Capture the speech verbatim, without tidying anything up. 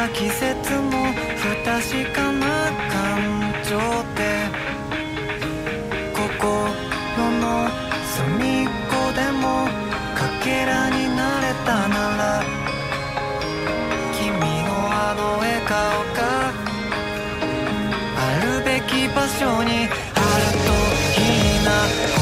た季節も不確かな感情で心の隅っこでもかけらになれたなら君のあの笑顔があるべき場所にあるといいな。